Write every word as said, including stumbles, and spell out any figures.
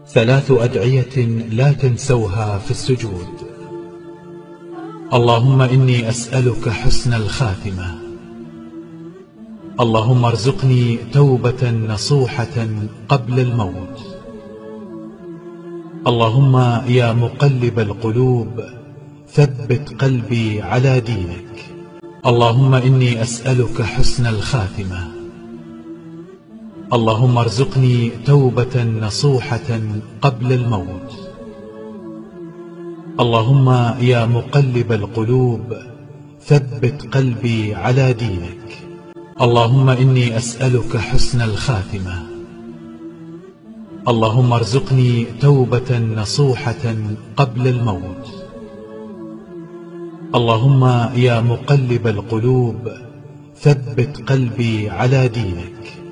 ثلاث أدعية لا تنسوها في السجود. اللهم إني أسألك حسن الخاتمة. اللهم ارزقني توبة نصوحة قبل الموت. اللهم يا مقلب القلوب ثبت قلبي على دينك. اللهم إني أسألك حسن الخاتمة. اللهم ارزقني توبة نصوحة قبل الموت. اللهم يا مقلب القلوب ثبت قلبي على دينك. اللهم إني أسألك حسن الخاتمة. اللهم ارزقني توبة نصوحة قبل الموت. اللهم يا مقلب القلوب ثبت قلبي على دينك.